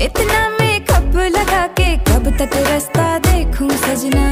इतना मेकअप लगा के कब तक रास्ता देखूं सजना।